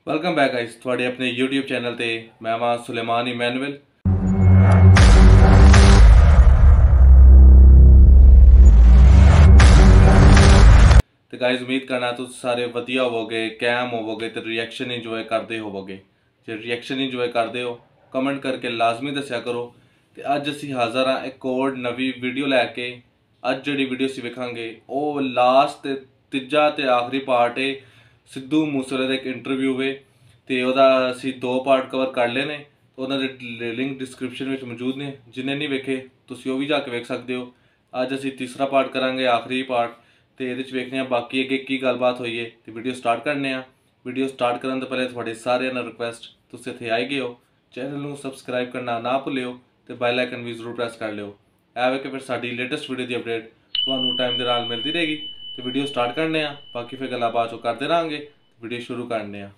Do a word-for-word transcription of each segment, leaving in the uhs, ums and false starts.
Welcome back guys थोड़े अपने YouTube channel ते मैं मां सुलेमान इमैनुअल। तो गाइस उम्मीद करना तुम सारे वधिया होवोगे, कैम होवोगे तो रिएक्शन इंजॉय करते होवोगे। जे रिएक्शन इंजॉय करते हो कमेंट करके लाजमी दस्या करो। तो अज असी हाज़र हाँ एक और नवी वीडियो लैके। अज जी वीडियो असी वेखांगे वो लास्ट तीजा ते आखिरी पार्ट है सिद्धू मूसेवाले का एक इंटरव्यू है। तो वह असी दो पार्ट कवर कर ले ने, तो उन्होंने लिंक डिस्क्रिप्शन में मौजूद ने, जिन्हें नहीं वेखे तुसी वो भी जाके वेख सकते हो। अज असी तीसरा पार्ट करांगे, आखिरी पार्ट। तो ये वेखने बाकी अगे की गलबात हुई है। तो वीडियो स्टार्ट करने आ। वीडियो स्टार्ट करने तो पहले थोड़े सारे रिक्वेस्ट तुम इतने आए गए हो, चैनल को सबसक्राइब करना ना भूलियो, तो बैल आइकन भी जरूर प्रेस कर लियो। ऐ कि फिर साडी लेटेस्ट वीडियो की अपडेट तुम्हें टाइम के नाल मिलती रहेगी। तो वीडियो स्टार्ट करने आ, बाकी फिर गल्लां बाद चों करते रहेंगे। वीडियो शुरू करने आ।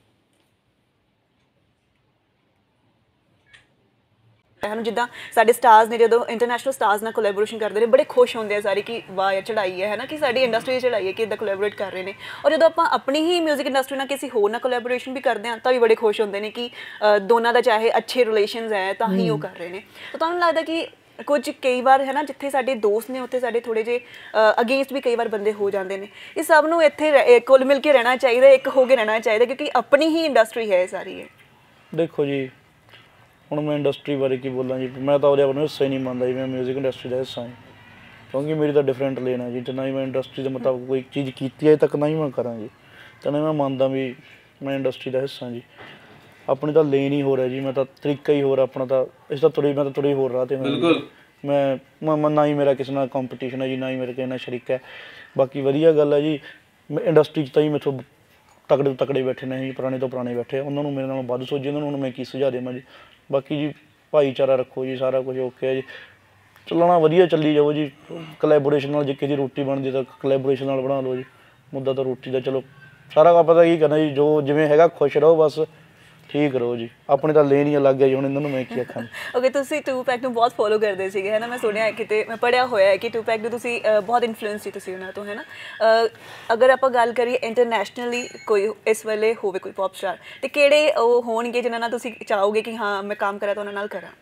है जिदा साडे स्टार्स ने जो इंटरनेशनल स्टार्स नाल कोलैबोरेशन करते हैं बड़े खुश होंगे हैं सारे कि वाह यार चढ़ाई है है ना कि साडी इंडस्ट्री चढ़ाई है कि इदा कोलैबोरेट कर रहे हैं। और जो आप अपनी ही म्यूजिक इंडस्ट्री नाल किसी होर नाल कोलैबोरेशन भी करते हैं तो भी बड़े खुश होंगे हैं कि दोनों का चाहे अच्छे रिलेशनस है तो ही वो कर रहे हैं। तो तुहानूं लगता कि कुछ कई बार है ना जिथे साडे दोस्त ने उत्थे साडे थोड़े जे अगेंस्ट भी कई बार बंदे हो जाते हैं। ये सब नूं इत्थे कुल मिल के रहना चाहिए, एक हो के रहना चाहिए क्योंकि अपनी ही इंडस्ट्री है सारी। है देखो जी ਹੁਣ मैं इंडस्ट्री बारे की बोलना जी, मैं तो अपने हिस्सा ही नहीं मानता जी, मैं म्यूजिक इंडस्ट्री का हिस्सा हाँ क्योंकि मेरी तो डिफरेंट लेन है जी। तो ना ही मैं इंडस्ट्री के मुताबिक कोई चीज़ की अजे तक ना ही मैं करा जी, तो ना मैं मानता भी मैं इंडस्ट्री का हिस्सा जी। अपनी तो लेन ही हो रहा जी, मैं तो तरीका ही हो रहा अपना, तो इस तो तुरी मैं तो तुरी हो रहा तो बिल्कुल मैं मैं ना ही मेरा किसी नाल कंपटीशन है जी, ना ही मेरे किसी नाल शरीक है। बाकी वधिया गल है जी, इंडस्ट्री तो ही मेथों तकड़े तो तकड़े बैठे ने जी, पुराने तो पुराने बैठे, उन्होंने मेरे नालों वध सोची, उन्होंने मैं की सुझाव देवां जी। बाकी जी भाईचारा रखो जी, सारा कुछ ओके है जी, चलना वधिया चली जाओ जी। कलैबोरेशन नाल जे किसी रोटी बनती तो कलैबोरेशन नाल बना लो जी, मुद्दा तो रोटी का चलो सारा का पता की करना जी, जो जिवें हैगा खुश रहो बस, ठीक रहो जी। अपने तो लेन ही अलग है जी, हुण इन्हां नूं मैं की आखां। ओके तुसीं टूपैक नूं बहुत फॉलो करते सीगे है ना, मैं सुनिया किते मैं पढ़िया होया है कि टूपैक नूं तुसीं बहुत इन्फ्लुएंस सी तुसीं उन्हां तो है ना। अगर आपां गल करिए इंटरनेशनली कोई इस वेले होवे कोई पॉप स्टार ते किहड़े ਉਹ ਹੋਣਗੇ जिन्हां नाल तुसीं चाहोगे कि हाँ मैं काम करा तो उन्हां नाल करा?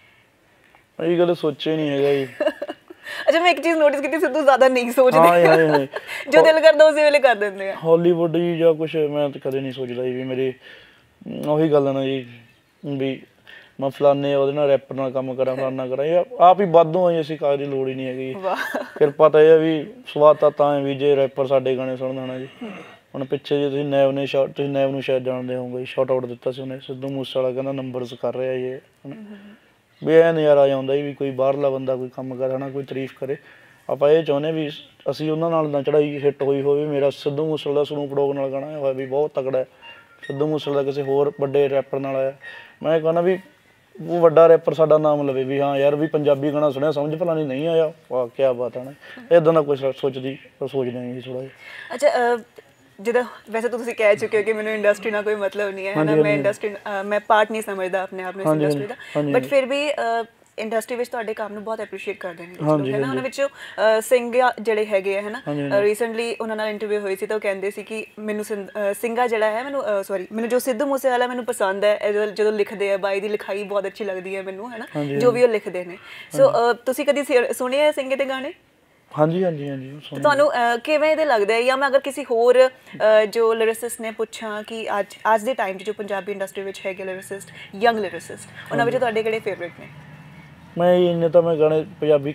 ਇਹ ਗੱਲ ਸੋਚਿਆ ਹੀ ਨਹੀਂ ਹੈਗਾ ਜੀ। अच्छा मैं एक चीज़ नोटिस की सिद्धू ज़्यादा नहीं सोचते, हाँ हाँ हाँ जो दिल करता उसी वेले कर देंगे हैं। हॉलीवुड जी ਜਾਂ ਕੁਛ ਮੈਂ ਤਾਂ ਕਦੇ ਨਹੀਂ ਸੋਚਦਾ ਜੀ, ਵੀ ਮੇਰੀ ਉਹੀ ਗੱਲ ਨਾ ਜੀ ਵੀ ਮੈਂ ਫਲਾਣੇ ਉਹਦੇ ਨਾਲ ਰੈਪਰ ਨਾਲ ਕੰਮ ਕਰਾਂ ਫਲਾਣਾ ਕਰਾਂ, ਇਹ ਆਪ ਹੀ ਵਾਧੂ ਆ ਜੀ, ਅਸੀਂ ਕਾਹਦੀ ਲੋੜ ਹੀ ਨਹੀਂ ਹੈਗੀ। ਕਿਰਪਾ ਤਾਂ ਇਹ ਆ ਵੀ ਸਵਾਦ ਤਾਂ ਤਾਂ ਹੈ ਵੀ ਜੇ ਰੈਪਰ ਸਾਡੇ ਗਾਣੇ ਸੁਣਦਾ ਨਾ ਜੀ। ਹੁਣ ਪਿੱਛੇ ਜੇ ਤੁਸੀਂ ਨੈਬ ਨੇ ਸ਼ਾਟ, ਤੁਸੀਂ ਨੈਬ ਨੂੰ ਸ਼ਾਇਦ ਜਾਣਦੇ ਹੋਵੋਗੇ, ਸ਼ਾਟ ਆਊਟ ਦਿੱਤਾ ਸੀ ਉਹਨੇ, ਸਿੱਧੂ ਮੂਸੇਵਾਲਾ ਕਹਿੰਦਾ ਨੰਬਰਸ ਕਰ ਰਿਹਾ ਇਹ ਵੀ ਇਹ ਨਜ਼ਾਰਾ ਆਉਂਦਾ ਵੀ ਕੋਈ ਬਾਹਰਲਾ ਬੰਦਾ ਕੋਈ ਕੰਮ ਕਰੇ ਹੈ ਨਾ, ਕੋਈ ਤਾਰੀਫ ਕਰੇ। ਆਪਾਂ ਇਹ ਚਾਹੁੰਦੇ ਵੀ ਅਸੀਂ ਉਹਨਾਂ ਨਾਲ ਨਾ ਚੜ੍ਹਾਈ ਹਿੱਟ ਹੋਈ ਹੋਵੇ। ਮੇਰਾ ਸਿੱਧੂ ਮੂਸੇਵਾਲਾ ਸਨੂਪ ਡੌਗ ਨਾਲ ਗਾਣਾ ਹੋਇਆ ਵੀ ਬਹੁਤ ਤਕੜਾ ਹੈ, ਸਿੱਧੂ ਮੂਸੇਵਾਲਾ ਕਿਸੇ ਹੋਰ ਵੱਡੇ ਰੈਪਰ ਨਾਲ ਆਇਆ, ਮੈਂ ਕਹਿੰਦਾ ਵੀ ਉਹ ਵੱਡਾ ਰੈਪਰ ਸਾਡਾ ਨਾਮ ਲਵੇ ਵੀ ਹਾਂ ਯਾਰ ਵੀ ਪੰਜਾਬੀ ਗਾਣਾ ਸੁਣਿਆ ਸਮਝ ਫਲਾਣੀ ਨਹੀਂ ਆਇਆ, ਵਾਹ ਕਿਆ ਬਾਤ ਹੈ ਨਾ। ਇੱਦਾਂ ਦਾ ਕੁਛ ਸੋਚਦੀ ਸੋਚਦੇ ਹਾਂ ਜੀ ਥੋੜ੍ਹਾ ਜਿਹਾ। ਅੱਛਾ जिदा वैसे तो तुम कह चुके हो कि मैंने इंडस्ट्री ना कोई मतलब नहीं है है ना, मैं इंडस्ट्री मैं पार्ट नहीं समझदा अपने आप में इंडस्ट्री का, बट फिर भी इंडस्ट्री ਵਿੱਚ ਤੁਹਾਡੇ ਕੰਮ ਨੂੰ ਬਹੁਤ ਐਪਰੀਸ਼ੀਏਟ ਕਰਦੇ ਨੇ ਲੋਕ ਹੈ ਨਾ। ਉਹਨਾਂ ਵਿੱਚੋਂ ਸਿੰਘਾ ਜਿਹੜੇ ਹੈਗੇ ਹੈ ਨਾ, ਰੀਸੈਂਟਲੀ ਉਹਨਾਂ ਨਾਲ ਇੰਟਰਵਿਊ ਹੋਈ ਸੀ ਤਾਂ ਉਹ ਕਹਿੰਦੇ ਸੀ ਕਿ ਮੈਨੂੰ ਸਿੰਘਾ ਜਿਹੜਾ ਹੈ ਮੈਨੂੰ ਸੌਰੀ ਮੈਨੂੰ ਜੋ ਸਿੱਧੂ ਮੂਸੇਵਾਲਾ ਮੈਨੂੰ ਪਸੰਦ ਹੈ, ਜਦੋਂ ਲਿਖਦੇ ਆ ਬਾਈ ਦੀ ਲਿਖਾਈ ਬਹੁਤ ਅੱਛੀ ਲੱਗਦੀ ਹੈ ਮੈਨੂੰ ਹੈ ਨਾ, ਜੋ ਵੀ ਉਹ ਲਿਖਦੇ ਨੇ। ਸੋ ਤੁਸੀਂ ਕਦੀ ਸੁਣੇ ਹੈ ਸਿੰਘੇ ਦੇ ਗਾਣੇ? ਹਾਂਜੀ ਹਾਂਜੀ ਹਾਂਜੀ। ਤੁਹਾਨੂੰ ਕਿਵੇਂ ਦੇ ਲੱਗਦਾ ਹੈ, ਜਾਂ ਮੈਂ ਅਗਰ ਕਿਸੇ ਹੋਰ ਜੋ ਲਿਰਿਸਿਸਟ ਨੇ ਪੁੱਛਾਂ ਕਿ ਅੱਜ ਅੱਜ ਦੇ ਟਾਈਮ 'ਚ ਜੋ ਪੰਜਾਬੀ ਇੰਡਸਟਰੀ ਵਿੱਚ ਹੈਗੇ ਲਿਰਿਸਿਸਟ, ਯੰਗ ਲਿਰਿਸਿਸਟ, ਉਹਨਾਂ ਵਿੱਚ ਤੁਹਾਡੇ ਕਿਹੜੇ ਫੇਵਰੇਟ ਨੇ? ਮੈਂ ਇੰਨੇ ਤਾਂ ਮੈਂ ਗਾਣੇ ਪੰਜਾਬੀ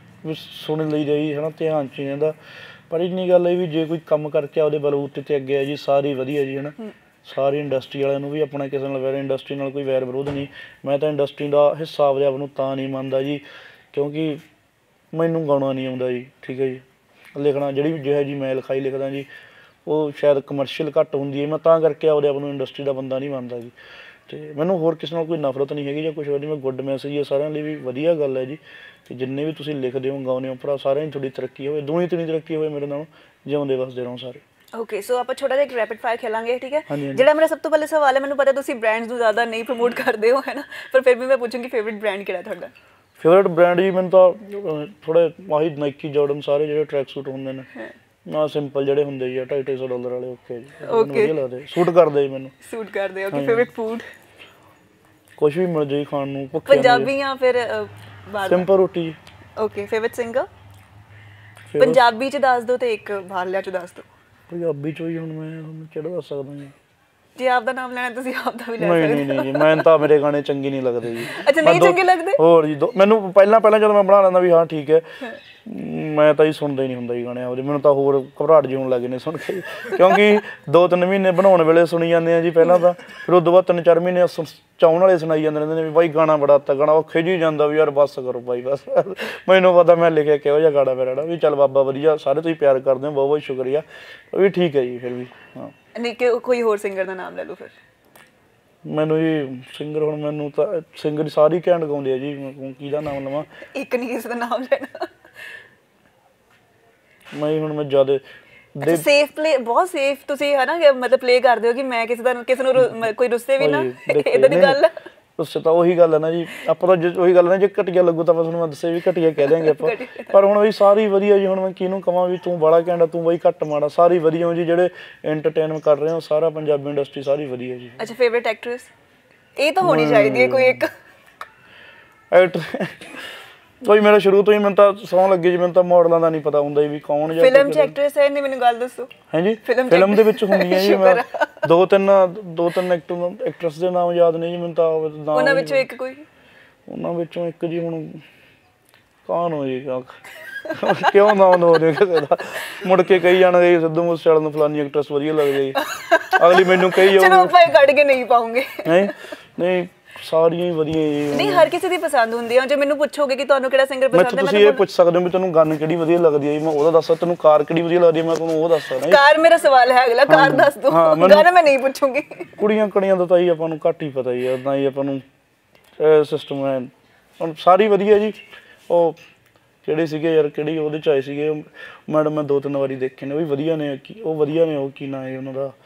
ਸੁਣ ਲਈ ਰਹੀ ਹੈ ਨਾ, ਧਿਆਨ 'ਚ ਨਹੀਂ ਰਹਿੰਦਾ, ਪਰ ਇੰਨੀ ਗੱਲ ਹੈ ਵੀ ਜੇ ਕੋਈ ਕੰਮ ਕਰਕੇ ਆਪਦੇ ਬਲਬੂਤੇ 'ਤੇ ਅੱਗੇ ਆ ਜੀ ਸਾਰੀ ਵਧੀਆ ਜੀ ਹੈ ਨਾ। ਸਾਰੀ ਇੰਡਸਟਰੀ ਵਾਲਿਆਂ ਨੂੰ ਵੀ ਆਪਣਾ ਕਿਸੇ ਨਾਲ ਵੈਰ, ਇੰਡਸਟਰੀ ਨਾਲ ਕੋਈ ਵੈਰ ਵਿਰੋਧ ਨਹੀਂ। ਮੈਂ ਤਾਂ ਇੰਡਸਟਰੀ ਦਾ ਹਿੱਸਾ ਆਪਦੇ ਆਪ ਨੂੰ ਤਾਂ ਨਹੀਂ ਮੰਨਦਾ ਜੀ ਕਿਉਂਕਿ ਮੈਨੂੰ ਗਾਉਣਾ ਨਹੀਂ ਆਉਂਦਾ ਜੀ, ਠੀਕ ਹੈ ਜੀ। ਲਿਖਣਾ ਜਿਹੜੀ ਜਿਹੋ ਜੀ ਮੈਂ ਲਿਖਾਈ ਲਿਖਦਾ ਜੀ ਉਹ ਸ਼ਾਇਦ ਕਮਰਸ਼ੀਅਲ ਘੱਟ ਹੁੰਦੀ ਹੈ, ਮੈਂ ਤਾਂ ਕਰਕੇ ਆਪਦੇ ਆਪ ਨੂੰ ਇੰਡਸਟਰੀ ਦਾ ਬੰਦਾ ਨਹੀਂ ਮੰਨਦਾ ਜੀ। ਅਤੇ ਮੈਨੂੰ ਹੋਰ ਕਿਸੇ ਨਾਲ ਕੋਈ ਨਫ਼ਰਤ ਨਹੀਂ ਹੈਗੀ ਜਾਂ ਕੁਛ ਹੋਰ ਨਹੀਂ। ਮੈਂ ਗੁੱਡ ਮੈਸੇਜ ਹੈ ਸਾਰਿਆਂ ਲਈ ਵੀ ਵਧੀਆ ਗੱਲ ਹੈ ਜੀ, ਅਤੇ ਜਿੰਨੇ ਵੀ ਤੁਸੀਂ ਲਿਖਦੇ ਹੋ ਗਾਉਂਦੇ ਹੋ ਭਰਾ ਸਾਰਿਆਂ ਦੀ ਤੁਹਾਡੀ ਤਰੱਕੀ ਹੋਵੇ, ਦੂਣੀ ਤਿੰਨੀ ਤਰੱਕੀ ਹੋਵੇ ਮੇਰੇ ਨਾਲੋਂ, ਜਿਉਂਦੇ ਵਸਦੇ ਰਹੋ ਸਾਰੇ। ਓਕੇ ਸੋ ਆਪਾਂ ਛੋਟਾ ਜਿਹਾ ਇੱਕ ਰੈਪਿਡ ਫਾਇਰ ਖੇਲਾਂਗੇ, ਠੀਕ ਹੈ? ਜਿਹੜਾ ਮੇਰਾ ਸਭ ਤੋਂ ਪਹਿਲੇ ਸਵਾਲ ਹੈ, ਮੈਨੂੰ ਪਤਾ ਤੁਸੀਂ ਬ੍ਰਾਂਡਸ ਨੂੰ ਜ਼ਿਆਦਾ ਨਹੀਂ ਪ੍ਰਮੋਟ ਕਰਦੇ ਹੋ ਹੈ ਨਾ, ਪਰ ਫਿਰ ਵੀ ਮੈਂ ਪੁੱਛੂੰਗੀ ਫੇਵਰੇਟ ਬ੍ਰਾਂਡ ਕਿਹੜਾ ਤੁਹਾਡਾ? ਫੇਵਰੇਟ ਬ੍ਰਾਂਡ ਜੀ ਮੈਨੂੰ ਤਾਂ ਥੋੜ੍ਹੇ ਆਹੀ ਨਾਈਕੀ, ਜਾਰਡਨ, ਸਾਰੇ ਜਿਹੜੇ ਟਰੈਕ ਸੂਟ ਹੁੰਦੇ ਨੇ ਨਾ ਸਿੰਪਲ ਜਿਹੜੇ ਹੁੰਦੇ ਜੀ ਢਾਈ ਢਾਈ ਸੌ ਡਾਲਰ ਵਾਲੇ ਓਕੇ ਜੀ Okay. ਵਧੀਆ ਲੱਗਦੇ ਸੂਟ ਕਰਦੇ ਜੀ ਮੈਨੂੰ ਸੂਟ ਕਰਦੇ ਓਕੇ ਫੇਵਰਿਟ ਫੂਡ ਕੁਝ ਵੀ ਮਿਲ ਜਾਏ ਖਾਣ ਨੂੰ ਭੁੱਖੇ ਪੰਜਾਬੀ ਜਾਂ ਫਿਰ ਅ, ਬਾਹਰ ਸਿੰਪਲ ਰੋਟੀ ਜੀ okay favourite singer Favorite- Punjabi ਚ ਦੱਸ ਦਿਓ ਤੇ ਇੱਕ ਬਾਹਰਲਿਆਂ ਚ ਦੱਸ ਦਿਓ ਪੰਜਾਬੀ ਚੋਂ ਹੀ ਹੁਣ ਮੈਂ ਤੁਹਾਨੂੰ ਕਿਹੜਾ ਦੱਸ ਸਕਦਾ ਜੀ ਜੇ ਆਪ ਦਾ ਨਾਮ ਲੈਣਾ ਤੁਸੀਂ ਆਪ ਦਾ ਵੀ ਲੈ ਨਹੀਂ ਸਕਦੇ ਨਹੀਂ ਨਹੀਂ ਜੀ ਮੈਨੂੰ ਤਾਂ ਮੇਰੇ ਗਾਣੇ ਚੰਗੇ ਨਹੀਂ ਲੱਗਦੇ ਜੀ ਅੱਛਾ ਨਹੀਂ ਚੰਗੇ ਲੱਗਦੇ ਹੋਰ ਜੀ ਦੋ- ਮੈਨੂੰ ਪਹਿਲਾਂ ਪਹਿਲਾਂ ਜਦੋਂ ਮੈਂ ਬਣਾ ਲੈਂਦਾ ਵੀ ਹਾਂ ਠੀਕ ਹੈ ਮੈਂ ਤਾਂ ਹੀ ਸੁਣਦਾ ਹੀ ਨਹੀਂ ਹੁੰਦਾ ਜੀ ਗਾਣੇ ਆਪਦੇ ਮੈਨੂੰ ਤਾਂ ਹੋਰ ਘਬਰਾਹਟ ਜਿਹੀ ਹੋਣ ਲੱਗ ਨੇ ਸੁਣ ਕੇ ਕਿਉਂਕਿ ਦੋ ਤਿੰਨ ਮਹੀਨੇ ਬਣਾਉਣ ਵੇਲੇ ਸੁਣੀ ਜਾਂਦੇ ਆ ਜੀ ਪਹਿਲਾਂ ਤਾਂ ਫਿਰ ਉਸ ਤੋਂ ਬਾਅਦ ਤਿੰਨ ਚਾਰ ਮਹੀਨੇ ਸੁ- ਚਾਹੁਣ ਵਾਲੇ ਸੁਣਾਈ ਜਾਂਦੇ ਰਹਿੰਦੇ ਨੇ ਵੀ ਬਾਈ ਗਾਣਾ ਬੜਾ ਤਾ ਗਾਣਾ ਉਹ ਖਿਜੀ ਜਾਂਦਾ ਵੀ ਯਾਰ ਬੱਸ ਕਰੋ ਬਾਈ ਬਸ ਮੈਨੂੰ ਪਤਾ ਮੈਂ ਲਿਖਿਆ ਕਿਹੋ ਜਿਹਾ ਗਾਣਾ ਮੇਰਾ ਵੀ ਚੱਲ ਬਾਬਾ ਵਧੀਆ ਸਾਰੇ ਤੁਸੀਂ ਪਿਆਰ ਕਰਦੇ ਹੋ ਬਹੁਤ ਬਹੁਤ ਸ਼ੁਕਰੀਆ ਉਹ ਵੀ ਠੀਕ ਹੈ ਜੀ ਫਿਰ ਵੀ ਹਾਂ ਨਹੀਂ ਕਿ ਕੋਈ ਹੋਰ ਸਿੰਗਰ ਦਾ ਨਾਮ ਲੈ ਲਓ ਫਿਰ ਮੈਨੂੰ ਜੀ ਸਿੰਗਰ ਹੁਣ ਮੈਨੂੰ ਤਾਂ ਸਿੰਗਰ ਸਾਰੀ ਘੈਂਟ ਗਾਉਂਦੇ ਆ ਜੀ ਮੈਂ ਕਿਹਦਾ ਨਾਮ ਲਵਾਂ ਇੱਕ ਨਹੀਂ ਕਿਸੇ ਦਾ ਨਾਮ ਲੈਣਾ ਮੈਂ ਹੁਣ ਮੈਂ ਜ਼ਿਆਦਾ ਅੱਛਾ ਸੇਫ ਪਲੇ ਬਹੁਤ ਸੇਫ ਤੁਸੀਂ ਹੈ ਨਾ ਕਿ ਮਤਲਬ ਪਲੇ ਕਰਦੇ ਹੋ ਕਿ ਮੈਂ ਕਿਸੇ ਦਾ ਕਿਸੇ ਨੂੰ ਰੁ- ਮ- ਕੋਈ ਰੁੱਸੇ ਵੀ ਨਾ ਇਦਾਂ ਦੀ ਗੱਲ ਹੈ ਉਸ ਤਾਂ ਉਹੀ ਗੱਲ ਹੈ ਨਾ ਜੀ ਆਪਾਂ ਤਾਂ ਜੇ ਉਹੀ ਗੱਲ ਹੈ ਨਾ ਜੇ ਘਟੀਆ ਲੱਗੂ ਤਾਂ ਬਸ ਉਹਨੂੰ ਮੈਂ ਦੱਸੇ ਵੀ ਘਟੀਆ ਕਹਿ ਦਿਆਂਗੇ ਆਪਾਂ ਪਰ ਹੁਣ ਵੀ ਸਾਰੀ ਵਧੀਆ ਜੀ ਹੁਣ ਮੈਂ ਕਿਹਨੂੰ ਕਹਾਂ ਵੀ ਤੂੰ ਬੜਾ ਘੈਂਟਾ ਤੂੰ ਬਈ ਘੱਟ ਮਾੜਾ ਸਾਰੀ ਵਧੀਆ ਹੋ ਜੀ ਜਿਹੜੇ ਐਂਟਰਟੇਨ ਕਰ ਰਹੇ ਹੋ ਸਾਰਾ ਪੰਜਾਬੀ ਇੰਡਸਟਰੀ ਸਾਰੀ ਵਧੀਆ ਜੀ ਅੱਛਾ ਫੇਵਰਿਟ ਐਕਟ੍ਰੈਸ ਇਹ ਤਾਂ ਹੋਣੀ ਚਾਹੀਦੀ ਹੈ ਕੋਈ ਇੱਕ ਐਕਟਰ ਕੋਈ ਮੇਰਾ ਸ਼ੁਰੂ ਤੋਂ ਹੀ ਮੈਨੂੰ ਤਾਂ ਸੌਂ ਲੱਗੇ ਜੀ ਮੈਨੂੰ ਤਾਂ ਮਾਡਲਾਂ ਦਾ ਨਹੀਂ ਪਤਾ ਹੁੰਦਾ ਵੀ ਕੌਣ ਜਾਂ ਫਿਲਮ ਚ ਐਕਟ੍ਰੈਸ ਹੈ ਨਹੀਂ ਮੈਨੂੰ ਗੱਲ ਦੱਸੋ ਹਾਂਜੀ ਫਿਲਮ ਚ ਫਿਲਮ ਦੇ ਵਿੱਚ ਹੁੰਦੀਆਂ ਜੀ ਮੈਂ ਸ਼ੁਕਰ ਦੋ ਤਿੰਨ ਦੋ ਤਿੰਨ ਐਕਟਰ ਐਕਟਰਸ ਦੇ ਨਾਮ ਯਾਦ ਨਹੀਂ ਜੀ ਮੈਨੂੰ ਤਾਂ ਨਾਮ ਉਹਨਾਂ ਵਿੱਚੋਂ ਇੱਕ ਕੋਈ ਉਹਨਾਂ ਵਿੱਚੋਂ ਇੱਕ ਜੀ ਹੁਣ ਕੌਣ ਹੋ ਜੀ ਕਿਉਂ ਨਾਮ ਨਾ ਹੋਵੇ ਕਿਸੇ ਦਾ ਮੁੜ ਕੇ ਕਹੀ ਜਾਣਗੇ ਸਿੱਧੂ ਮੂਸੇਵਾਲੇ ਨੂੰ ਫਲਾਨੀ ਐਕਟਰਸ ਵਧੀਆ ਲੱਗਦੀ ਜੀ ਅਗਲੀ ਮੈਨੂੰ ਕਹੀ ਜਾਊਗੀ ਚਲੋ ਆਪਾਂ ਇਹ ਕੱਢ ਕੇ ਨਹੀਂ ਪਾਉਂਗੇ ਨਹੀਂ ਨਹੀਂ ਸਾਰੀਆਂ ਹੀ ਵਧੀਆ ਜੀ ਨਹੀਂ ਹਰ ਕਿਸੇ ਦੀ ਪਸੰਦ ਹੁੰਦੀ ਹੈ ਜੇ ਮੈਨੂੰ ਪੁੱਛੋਗੇ ਕਿ ਤੁਹਾਨੂੰ ਕਿਹੜਾ ਸਿੰਗਰ ਮੈਂ ਪਸੰਦ ਹੈ ਤੁਸੀਂ ਇਹ ਪੁੱਛ ਸਕਦੇ ਹੋ ਵੀ ਤੈਨੂੰ ਗਾਣ ਕਿਹੜੀ ਵਧੀਆ ਲੱਗਦੀ ਹੈ ਜੀ ਮੈਂ ਉਹਦਾ ਦੱਸਾਂ ਤੈਨੂੰ ਕਾਰ ਕਿਹੜੀ ਵਧੀਆ ਲੱਗਦੀ ਹੈ ਮੈਂ ਤੁਹਾਨੂੰ ਉਹ ਦੱਸ ਸਕਦਾ ਜੀ ਕਾਰ ਮੇਰਾ ਸਵਾਲ ਹੈ ਅਗਲਾ ਕਾਰ ਦੱਸ ਦੋ ਗਾਣਾ ਮੈਂ ਨਹੀਂ ਪੁੱਛੂੰਗੀ ਕੁੜੀਆਂ ਕੜੀਆਂ ਦਾ ਤਾਂ ਹੀ ਆਪਾਂ ਨੂੰ ਘੱਟ ਹੀ ਪਤਾ ਹੀ ਹੈ ਉਦਾਂ ਹੀ ਆਪਾਂ ਨੂੰ ਸਿਸਟਮ ਹੈ ਹੁਣ ਸਾਰੀ ਵਧੀਆ ਜੀ ਉਹ ਕਿਹੜੇ ਸੀਗੇ ਯਾਰ ਕਿਹੜੀ ਉਹਦੇ ਚ ਆਏ ਸੀਗੇ ਮੈਡਮ ਮੈਂ ਦੋ ਤਿੰਨ ਵਾਰੀ ਦੇਖੇ ਨੇ ਉਹ ਵੀ ਵਧੀਆ ਨੇ ਕੀ ਉਹ ਵਧੀਆ ਨੇ ਉਹ ਕੀ ਨਾਂ ਹੈ ਉਹਨਾਂ ਦਾ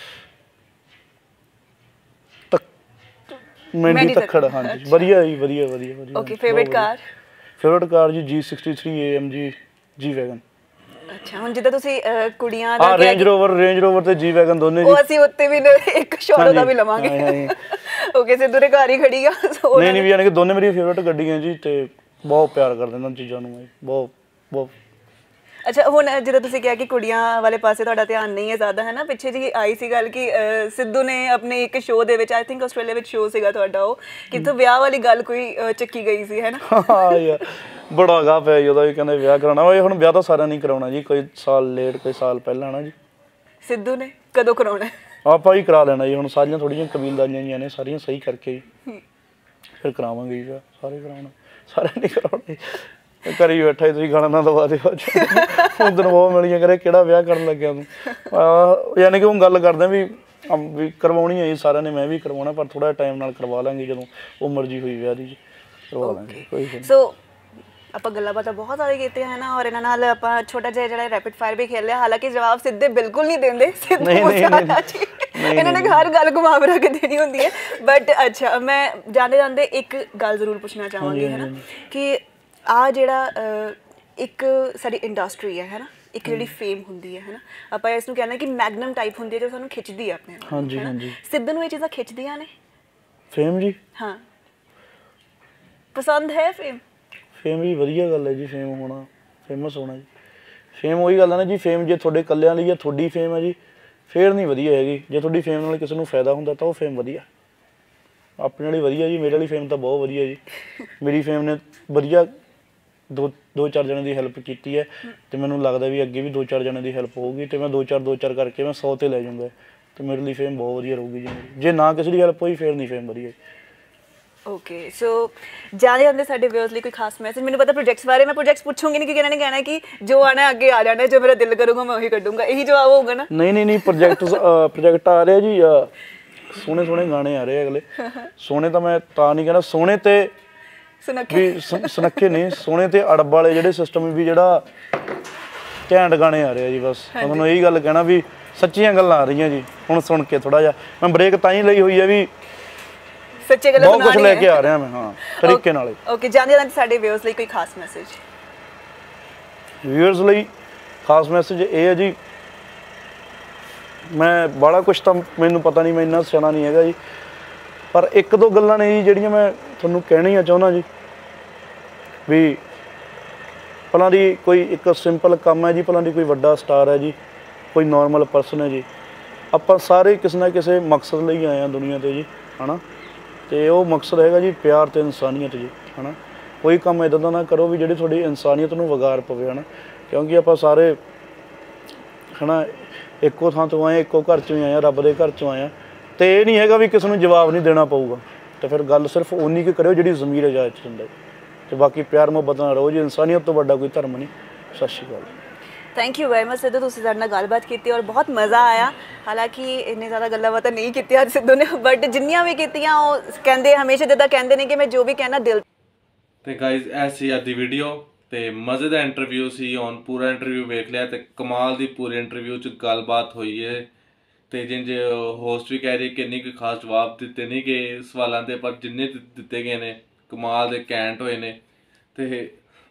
ਮੈਂਡੀ ਤੱਖੜ ਹਾਂਜੀ ਵਧੀਆ ਜੀ ਵਧੀਆ ਵਧੀਆ ਵਧੀਆ okay favourite car favourite car ਜੀ ਜੀ sixty three A M G G wagon ਅੱਛਾ ਹੁਣ ਜਿੱਦਾਂ ਤੁਸੀਂ ਕੁੜੀਆਂ ਦਾ ਹਾਂ ਰੇਂਜ ਰੋਵਰ ਰੇਂਜ ਰੋਵਰ ਤੇ ਜੀ ਵੈਗਨ ਦੋਨੇ ਜੀ ਉਹ ਅਸੀਂ ਉੱਤੇ ਵੀ ਇੱਕ ਸ਼ੋਰੋ ਦਾ ਵੀ ਲਵਾਂਗੇ ਓਕੇ ਸਿੱਧੂ ਦੇ ਘਰ ਹੀ ਖੜੀ ਆ ਨਹੀਂ ਨਹੀਂ ਵੀ ਯਾਨੀ ਕਿ ਦੋਨੇ ਮੇਰੀਆਂ ਫੇਵਰਿਟ ਗੱਡੀਆਂ ਜੀ ਤੇ ਬਹੁਤ ਪਿਆਰ ਕਰਦੇ ਇਹਨਾਂ ਚੀਜ਼ਾਂ ਨੂੰ ਮੈਂ ਬਹੁਤ ਬਹੁਤ ਅੱਛਾ ਹੁਣ ਜਦੋਂ ਤੁਸੀਂ ਕਿਹਾ ਕਿ ਕੁੜੀਆਂ ਵਾਲੇ ਪਾਸੇ ਤੁਹਾਡਾ ਧਿਆਨ ਨਹੀਂ ਹੈ ਜ਼ਿਆਦਾ ਹੈ ਨਾ ਪਿੱਛੇ ਜੀ ਆਈ ਸੀ ਗੱਲ ਕਿ ਸਿੱਧੂ ਨੇ ਆਪਣੇ ਇੱਕ ਸ਼ੋਅ ਦੇ ਵਿੱਚ ਆਈ ਥਿੰਕ ਆਸਟ੍ਰੇਲੀਆ ਵਿੱਚ ਸ਼ੋਅ ਸੀਗਾ ਤੁਹਾਡਾ ਉਹ ਕਿਥੋਂ ਵਿਆਹ ਵਾਲੀ ਗੱਲ ਕੋਈ ਚੱਕੀ ਗਈ ਸੀ ਹੈ ਨਾ ਹਾਂ ਯਾਰ ਬੜਾ ਗਾ ਪਿਆ ਜੀ ਉਹਦਾ ਵੀ ਕਹਿੰਦੇ ਵਿਆਹ ਕਰਾਉਣਾ ਓਏ ਹੁਣ ਵਿਆਹ ਤਾਂ ਸਾਰਿਆਂ ਨਹੀਂ ਕਰਾਉਣਾ ਜੀ ਕੋਈ ਸਾਲ ਲੇਟ ਕੋਈ ਸਾਲ ਪਹਿਲਾਂ ਨਾ ਜੀ ਸਿੱਧੂ ਨੇ ਕਦੋਂ ਕਰਾਉਣਾ ਆਪਾਂ ਹੀ ਕਰਾ ਲੈਣਾ ਜੀ ਹੁਣ ਸਾਰੀਆਂ ਥੋੜੀਆਂ ਕਬੀਲਦਾਰੀਆਂ ਜੀਆਂ ਨੇ ਸਾਰੀਆਂ ਸਹੀ ਕਰਕੇ ਜੀ ਫਿਰ ਕਰਾਵਾਂਗੇ ਜੀ ਸਾਰੇ ਕਰਾਉਣਾ ਸਾਰਿਆਂ ਨੇ ਕਰਾਉਣਾ ਘਰੀ ਬੈਠਾ ਤੁਸੀਂ ਗਾਣਾ ਨਾ ਦਵਾ ਦਿਓ ਉਦੋਂ ਬਹੁਤ ਮਿਲੀਆਂ ਕਰੇ ਕਿਹੜਾ ਵਿਆਹ ਕਰਨ ਲੱਗਿਆ ਤੂੰ ਯਾਨੀ ਕਿ ਉਹ ਗੱਲ ਕਰਦੇ ਵੀ ਵੀ ਕਰਵਾਉਣੀ ਹੈ ਜੀ ਸਾਰਿਆਂ ਨੇ ਮੈਂ ਵੀ ਕਰਵਾਉਣਾ ਪਰ ਥੋੜਾ ਟਾਈਮ ਨਾਲ ਕਰਵਾ ਲਾਂਗੇ ਜਦੋਂ ਉਹ ਮਰਜ਼ੀ ਹੋਈ ਵਿਆਹ ਦੀ ਕਰਵਾ ਲਾਂਗੇ ਕੋਈ ਸੋ ਆਪਾਂ ਗੱਲਾਂ ਬਾਤਾਂ ਬਹੁਤ ਸਾਰੇ ਕੀਤੀਆਂ ਹੈ ਨਾ ਔਰ ਇਹਨਾਂ ਨਾਲ ਆਪਾਂ ਛੋਟਾ ਜਿਹਾ ਜਿਹੜਾ ਰੈਪਿਡ ਫਾਇਰ ਵੀ ਖੇਡ ਲਿਆ ਹਾਲਾਂਕਿ ਜਵਾਬ ਸਿੱਧੇ ਬਿਲਕੁਲ ਨਹੀਂ ਦਿੰਦੇ ਸਿੱਧੂ ਮੂਸੇਵਾਲਾ ਜੀ ਇਹਨਾਂ ਨੇ ਹਰ ਗੱਲ ਘੁਮਾ ਫਿਰਾ ਕੇ ਦੇਣੀ ਹੁੰਦੀ ਹੈ ਬਟ ਅੱਛਾ ਮੈਂ ਜਾਂਦੇ ਜਾਂਦੇ ਇੱਕ ਗੱਲ ਜ਼ਰੂਰ ਪੁੱਛਣਾ ਚਾਹਾਂਗੀ ਹੈ ਨਾ ਕਿ ਆ ਜਿਹੜਾ ਇੱਕ ਸਾਡੀ ਇੰਡਸਟਰੀ ਹੈ ਹੈ ਨਾ ਇੱਕ ਜਿਹੜੀ ਫੇਮ ਹੁੰਦੀ ਹੈ ਹੈ ਨਾ ਆਪਾਂ ਇਸ ਨੂੰ ਕਹਿੰਦੇ ਕਿ ਮੈਗਨਮ ਟਾਈਪ ਹੁੰਦੀ ਹੈ ਜੋ ਸਾਨੂੰ ਖਿੱਚਦੀ ਹੈ ਆਪਣੇ ਨਾਲ ਹਾਂਜੀ ਹਾਂਜੀ ਸਿੱਧੂ ਨੂੰ ਇਹ ਚੀਜ਼ਾਂ ਖਿੱਚਦੀਆਂ ਨੇ ਫੇਮ ਜੀ ਹਾਂ ਪਸੰਦ ਹੈ ਫੇਮ ਫੇਮ ਵੀ ਵਧੀਆ ਗੱਲ ਹੈ ਜੀ ਫੇਮ ਹੋਣਾ ਫੇਮਸ ਹੋਣਾ ਜੀ ਫੇਮ ਉਹੀ ਗੱਲ ਹੈ ਨਾ ਜੀ ਫੇਮ ਜੇ ਤੁਹਾਡੇ ਇਕੱਲਿਆਂ ਲਈ ਹੈ ਤੁਹਾਡੀ ਫੇਮ ਹੈ ਜੀ ਫੇਰ ਨਹੀਂ ਵਧੀਆ ਹੈਗੀ ਜੇ ਤੁਹਾਡੀ ਫੇਮ ਨਾਲ ਕਿਸੇ ਨੂੰ ਫਾਇਦਾ ਹੁੰਦਾ ਤਾਂ ਉਹ ਫੇਮ ਵਧੀਆ ਆਪਣੇ ਵਾਲੀ ਵਧੀਆ ਜੀ ਮੇਰੇ ਵਾਲੀ ਫੇਮ ਤਾਂ ਬਹੁਤ ਵਧੀਆ ਜੀ ਮੇਰੀ ਫੇਮ ਨੇ ਵਧੀਆ ਦੋ ਦੋ ਚਾਰ ਜਣਿਆਂ ਦੀ ਹੈਲਪ ਕੀਤੀ ਹੈ ਤੇ ਮੈਨੂੰ ਲੱਗਦਾ ਵੀ ਅੱਗੇ ਵੀ ਦੋ ਚਾਰ ਜਣਿਆਂ ਦੀ ਹੈਲਪ ਹੋਊਗੀ ਤੇ ਮੈਂ ਦੋ ਚਾਰ ਦੋ ਚਾਰ ਕਰਕੇ ਮੈਂ ਸੌ ਤੇ ਲੈ ਜਾਊਂਗਾ ਤੇ ਮੇਰੇ ਲਈ ਫੇਮ ਬਹੁਤ ਵਧੀਆ ਰਹੂਗੀ ਜੀ ਜੇ ਨਾ ਕਿਸੇ ਦੀ ਹੈਲਪ ਹੋਈ ਫੇਰ ਨਹੀਂ ਫੇਮ ਵਧੀਆ ਓਕੇ ਸੋ ਜਾਂਦੇ ਜਾਂਦੇ ਸਾਡੇ ਵਿਊਅਰਸ ਲਈ ਕੋਈ ਖਾਸ ਮੈਸੇਜ ਮੈਨੂੰ ਪਤਾ ਪ੍ਰੋਜੈਕਟਸ ਬਾਰੇ ਮੈਂ ਪ੍ਰੋਜੈਕਟਸ ਪੁੱਛੂੰਗੀ ਨਹੀਂ ਕਿਉਂਕਿ ਇਹਨਾਂ ਨੇ ਕਹਿਣਾ ਕਿ ਜੋ ਆਣਾ ਅੱਗੇ ਆ ਜਾਣਾ ਜੋ ਮੇਰਾ ਦਿਲ ਕਰੂਗਾ ਮੈਂ ਉਹੀ ਕੱਢੂੰਗਾ ਇਹੀ ਜਵਾਬ ਹੋਊਗਾ ਨਾ ਨਹੀਂ ਨਹੀਂ ਨਹੀਂ ਪ੍ਰੋਜੈਕਟਸ ਪ੍ਰੋਜੈਕਟ ਆ ਰਿਹਾ ਜੀ ਸੋਹਣੇ ਸੋਹਣੇ ਗਾਣੇ ਆ ਰਹੇ ਅਗਲੇ ਸੋਹਣੇ ਤਾਂ ਮੈਂ ਤਾਂ ਨਹੀਂ ਕਹਿੰਦਾ ਸੋਹਣੇ ਤੇ ਵੀ ਸੁਨੱਖੇ ਨਹੀਂ ਸੋਹਣੇ ਤੇ ਅੜਬ ਵਾਲੇ ਜਿਹੜੇ ਸਿਸਟਮ ਵੀ ਜਿਹੜਾ ਘੈਂਟ ਗਾਣੇ ਆ ਰਹੇ ਆ ਜੀ ਬਸ ਤੁਹਾਨੂੰ ਇਹੀ ਗੱਲ ਕਹਿਣਾ ਵੀ ਸੱਚੀਆਂ ਗੱਲਾਂ ਆ ਰਹੀਆਂ ਜੀ ਹੁਣ ਸੁਣ ਕੇ ਥੋੜਾ ਜਿਹਾ ਮੈਂ ਬ੍ਰੇਕ ਤਾਂ ਹੀ ਲਈ ਹੋਈ ਹੈ ਵੀ ਸੱਚੇ ਗੱਲਾਂ ਬਹੁਤ ਕੁਝ ਲੈ ਕੇ ਆ ਰਿਹਾ ਮੈਂ ਹਾਂ ਤਰੀਕੇ ਨਾਲ ਓਕੇ ਜਾਂਦੇ ਜਾਂਦੇ ਸਾਡੇ ਵਿਊਅਰਸ ਲਈ ਕੋਈ ਖਾਸ ਮੈਸੇਜ ਵਿਊਅਰਸ ਲਈ ਖਾਸ ਮੈਸੇਜ ਇਹ ਹੈ ਜੀ, ਮੈਂ ਬਾਹਲਾ ਕੁਛ ਤਾਂ ਮੈਨੂੰ ਪਤਾ ਨਹੀਂ, ਮੈਂ ਇੰਨਾ ਸਿਆਣਾ ਨਹੀਂ ਹੈਗਾ ਜੀ, ਪਰ ਇੱਕ ਦੋ ਗੱਲਾਂ ਨੇ ਜੀ ਜਿਹੜੀਆਂ ਮੈਂ ਤੁਹਾਨੂੰ ਕਹਿਣੀਆਂ ਚਾਹੁੰਦਾ ਜੀ। ਵੀ ਭਲਾਂ ਦੀ ਕੋਈ ਇੱਕ ਸਿੰਪਲ ਕੰਮ ਹੈ ਜੀ, ਭਲਾਂ ਦੀ ਕੋਈ ਵੱਡਾ ਸਟਾਰ ਹੈ ਜੀ, ਕੋਈ ਨੋਰਮਲ ਪਰਸਨ ਹੈ ਜੀ, ਆਪਾਂ ਸਾਰੇ ਕਿਸੇ ਨਾ ਕਿਸੇ ਮਕਸਦ ਲਈ ਆਏ ਹਾਂ ਦੁਨੀਆ 'ਤੇ ਜੀ, ਹੈ ਨਾ। ਅਤੇ ਉਹ ਮਕਸਦ ਹੈਗਾ ਜੀ ਪਿਆਰ ਅਤੇ ਇਨਸਾਨੀਅਤ ਜੀ, ਹੈ ਨਾ। ਕੋਈ ਕੰਮ ਇੱਦਾਂ ਦਾ ਨਾ ਕਰੋ ਵੀ ਜਿਹੜੀ ਤੁਹਾਡੀ ਇਨਸਾਨੀਅਤ ਨੂੰ ਵਿਗਾੜ ਪਵੇ, ਹੈ ਨਾ, ਕਿਉਂਕਿ ਆਪਾਂ ਸਾਰੇ ਹੈ ਨਾ ਇੱਕੋ ਥਾਂ ਤੋਂ ਆਏ, ਇੱਕੋ ਘਰ 'ਚੋਂ ਹੀ ਆਏ ਹਾਂ, ਰੱਬ ਦੇ ਘਰ 'ਚੋਂ ਆਏ ਹਾਂ। ਅਤੇ ਇਹ ਨਹੀਂ ਹੈਗਾ ਵੀ ਕਿਸੇ ਨੂੰ ਜਵਾਬ ਨਹੀਂ ਦੇਣਾ ਪਊਗਾ, ਅਤੇ ਫਿਰ ਗੱਲ ਸਿਰਫ ਓਨੀ ਕੁ ਕਰਿਓ ਜਿਹੜੀ ਜ਼ਮੀਰ ਇਜਾਜ਼ਤ ਦਿੰਦਾ। ਅਤੇ ਬਾਕੀ ਪਿਆਰ ਮੁਹੱਬਤ ਨਾਲ ਰਹੋ ਜੀ, ਇਨਸਾਨੀਅਤ ਤੋਂ ਵੱਡਾ ਕੋਈ ਧਰਮ ਨਹੀਂ। ਸਤਿ ਸ਼੍ਰੀ ਅਕਾਲ। Thank you very much Sidhu, ਤੁਸੀਂ ਸਾਡੇ ਨਾਲ ਗੱਲਬਾਤ ਕੀਤੀ ਔਰ ਬਹੁਤ ਮਜ਼ਾ ਆਇਆ। ਹਾਲਾਂਕਿ ਇੰਨੇ ਜ਼ਿਆਦਾ ਗੱਲਾਂ ਬਾਤਾਂ ਨਹੀਂ ਕੀਤੀਆਂ ਅੱਜ ਸਿੱਧੂ ਨੇ, ਬਟ ਜਿੰਨੀਆਂ ਵੀ ਕੀਤੀਆਂ ਉਹ ਕਹਿੰਦੇ ਹਮੇਸ਼ਾ ਜਿੱਦਾਂ ਕਹਿੰਦੇ ਨੇ ਕਿ ਮੈਂ ਜੋ ਵੀ ਕਹਿਣਾ ਦਿਲ। ਤੇ ਗਾਇਜ਼ ਇਹ ਸੀ ਅੱਜ ਦੀ ਵੀਡੀਓ, ਤੇ ਮਜ਼ੇ ਦਾ ਇੰਟਰਵਿਊ ਸੀ। ਹੁਣ ਪੂਰਾ ਇੰਟਰਵਿਊ ਵੇਖ ਲਿਆ ਤੇ ਕਮਾਲ ਦੀ ਪੂਰੇ ਇੰਟਰਵਿਊ 'ਚ ਗੱਲਬਾਤ ਹੋਈ ਹੈ। ਤੇ ਜਿੰਜ ਹੋਸਟ ਵੀ ਕਹਿ ਰਹੀ ਕਿ ਇੰਨੀ ਕੋਈ ਖਾਸ ਜਵਾਬ ਦਿੱਤੇ ਨਹੀਂ ਗਏ ਸਵਾਲਾਂ ਦੇ, ਪਰ ਜਿੰਨੇ ਦਿੱਤੇ ਗਏ ਨੇ ਕਮਾਲ ਦੇ ਕੈਂਟ ਹੋਏ ਨੇ। ਤੇ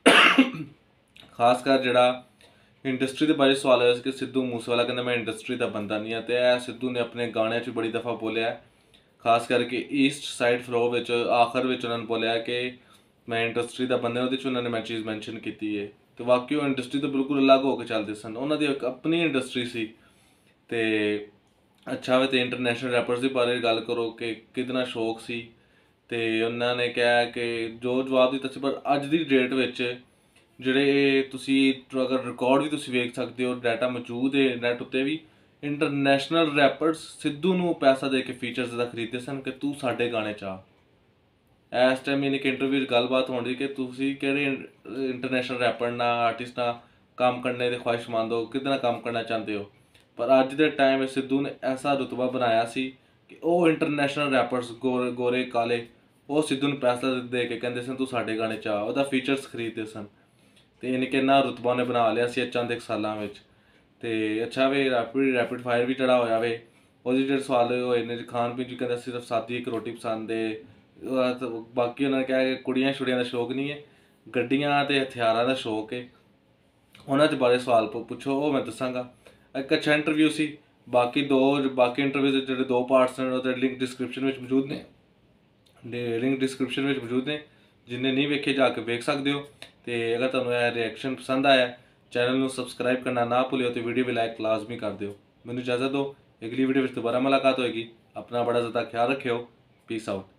ਖਾਸ ਕਰ ਜਿਹੜਾ ਇੰਡਸਟਰੀ ਦੇ ਬਾਰੇ ਸਵਾਲ ਹੋਇਆ ਸੀ ਕਿ ਸਿੱਧੂ ਮੂਸੇਵਾਲਾ ਕਹਿੰਦਾ ਮੈਂ ਇੰਡਸਟਰੀ ਦਾ ਬੰਦਾ ਨਹੀਂ ਹਾਂ, ਤੇ ਇਹ ਸਿੱਧੂ ਨੇ ਆਪਣੇ ਗਾਣਿਆਂ 'ਚ ਬੜੀ ਦਫਾ ਬੋਲਿਆ, ਖਾਸ ਕਰਕੇ ਈਸਟ ਸਾਈਡ ਫਲੋ ਵਿੱਚ ਆਖਰ ਵਿੱਚ ਉਹਨਾਂ ਨੇ ਬੋਲਿਆ ਕਿ ਮੈਂ ਇੰਡਸਟਰੀ ਦਾ ਬੰਦਾ। ਉਹਦੇ 'ਚ ਉਹਨਾਂ ਨੇ ਮੈਂ ਚੀਜ਼ ਮੈਂਸ਼ਨ ਕੀਤੀ ਹੈ। ਤੇ ਬਾਕੀ ਉਹ ਇੰਡਸਟਰੀ ਤੋਂ ਬਿਲਕੁਲ ਅਲੱਗ ਹੋ ਕੇ ਚੱਲਦੇ ਸਨ, ਉਹਨਾਂ ਦੀ ਇੱਕ ਆਪਣੀ ਇੰਡਸਟਰੀ ਸੀ। ਤੇ ਅੱਛਾ ਵੇ, ਤੇ ਇੰਟਰਨੈਸ਼ਨਲ ਰੈਪਰਸ ਦੇ ਬਾਰੇ ਗੱਲ ਕਰੋ ਕਿ ਕਿਤਨਾ ਸ਼ੌਕ ਸੀ। ਤੇ ਉਹਨਾਂ ਨੇ ਕਿਹਾ ਕਿ ਜੋ ਜਵਾਬ ਦਿੱਤਾ ਸੀ, ਪਰ ਅੱਜ ਦੀ ਡੇਟ ਵਿੱਚ ਜਿਹੜੇ ਤੁਸੀਂ ਅਗਰ ਰਿਕਾਰਡ ਵੀ ਤੁਸੀਂ ਵੇਖ ਸਕਦੇ ਹੋ, ਡਾਟਾ ਮੌਜੂਦ ਹੈ ਨੈਟ ਉੱਤੇ ਵੀ, ਇੰਟਰਨੈਸ਼ਨਲ ਰੈਪਰਸ ਸਿੱਧੂ ਨੂੰ ਪੈਸਾ ਦੇ ਕੇ ਫੀਚਰਸ ਦਾ ਖਰੀਦਦੇ ਸਨ ਕਿ ਤੂੰ ਸਾਡੇ ਗਾਣੇ 'ਚ ਆ। ਇਸ ਟਾਈਮ ਯਾਨੀ ਕਿ ਇੰਟਰਵਿਊ 'ਚ ਗੱਲਬਾਤ ਹੋਣ ਦੀ ਕਿ ਤੁਸੀਂ ਕਿਹੜੇ ਇੰਟਰਨੈਸ਼ਨਲ ਰੈਪਰ ਨਾਲ ਆਰਟਿਸਟ ਨਾਲ ਕੰਮ ਕਰਨੇ ਦੇ ਖੁਆਇਸ਼ਮੰਦ ਹੋ, ਕਿਹਦੇ ਨਾਲ ਕੰਮ ਕਰਨਾ ਚਾਹੁੰਦੇ ਹੋ। ਪਰ ਅੱਜ ਦੇ ਟਾਈਮ ਵਿੱਚ ਸਿੱਧੂ ਨੇ ਐਸਾ ਰੁਤਬਾ ਬਣਾਇਆ ਸੀ ਕਿ ਉਹ ਇੰਟਰਨੈਸ਼ਨਲ ਰੈਪਰਸ ਗੋਰੇ ਗੋਰੇ ਕਾਲੇ ਉਹ ਸਿੱਧੂ ਨੂੰ ਪੈਸਾ ਦੇ ਕੇ ਕਹਿੰਦੇ ਸਨ ਤੂੰ ਸਾਡੇ ਗਾਣੇ 'ਚ ਆ, ਉਹਦਾ ਫੀਚਰਸ ਖਰੀਦਦੇ ਸਨ। ਤੇ ਯਾਨੀ ਕਿ ਇੰਨਾ ਰੁਤਬਾ ਨੇ ਬਣਾ ਲਿਆ ਸੀ ਚੰਦ ਇੱਕ ਸਾਲਾਂ ਵਿੱਚ। ਤੇ ਅੱਛਾ ਵੇ, ਰੈਪਿਡ ਰੈਪਿਡ ਫਾਇਰ ਵੀ ਚੜਾ ਹੋਇਆ ਵੇ। ਉਹਦੇ ਜਿਹੜੇ ਸਵਾਲ ਹੋਏ ਨੇ, ਖਾਣ ਪੀਣ 'ਚ ਕਹਿੰਦਾ ਸਿਰਫ ਸਾਦੀ ਇੱਕ ਰੋਟੀ ਪਸੰਦ ਹੈ। ਬਾਕੀ ਉਹਨਾਂ ਨੇ ਕਿਹਾ ਕਿ ਕੁੜੀਆਂ ਛੁੜੀਆਂ ਦਾ ਸ਼ੌਕ ਨਹੀਂ ਹੈ, ਗੱਡੀਆਂ ਅਤੇ ਹਥਿਆਰਾਂ ਦਾ ਸ਼ੌਕ ਹੈ। ਉਹਨਾਂ 'ਚ ਬਾਰੇ ਸਵਾਲ ਪੁੱਛੋ, ਉਹ ਮੈਂ ਦੱਸਾਂਗਾ। ਇੱਕ ਅੱਛਾ ਇੰਟਰਵਿਊ ਸੀ। ਬਾਕੀ ਦੋ ਬਾਕੀ ਇੰਟਰਵਿਊ ਦੇ ਜਿਹੜੇ ਦੋ ਪਾਰਟਸ ਨੇ ਉਹਦੇ ਲਿੰਕ ਡਿਸਕ੍ਰਿਪਸ਼ਨ ਵਿੱਚ ਮੌਜੂਦ ਨੇ, ਲਿੰਕ ਡਿਸਕ੍ਰਿਪਸ਼ਨ ਵਿੱਚ ਮੌਜੂਦ ਨੇ, ਜਿੰਨੇ ਨਹੀਂ ਵੇਖੇ ਜਾ ਕੇ ਵੇਖ ਸਕਦੇ ਹੋ। ਤੇ ਅਗਰ ਤੁਹਾਨੂੰ ਇਹ ਰਿਐਕਸ਼ਨ ਪਸੰਦ ਆਇਆ, ਚੈਨਲ ਨੂੰ ਸਬਸਕ੍ਰਾਈਬ ਕਰਨਾ ਨਾ ਭੁੱਲਿਓ ਤੇ ਵੀਡੀਓ ਵੀ ਲਾਈਕ ਲਾਜ਼ਮੀ ਕਰ ਦਿਓ। ਮੈਨੂੰ ਇਜਾਜ਼ਤ ਦਿਓ, ਅਗਲੀ ਵੀਡੀਓ ਵਿੱਚ ਦੁਬਾਰਾ ਮੁਲਾਕਾਤ ਹੋਏਗੀ। ਆਪਣਾ ਬੜਾ ਜ਼ਿਆਦਾ ਖਿਆਲ ਰੱਖਿਓ। Peace out.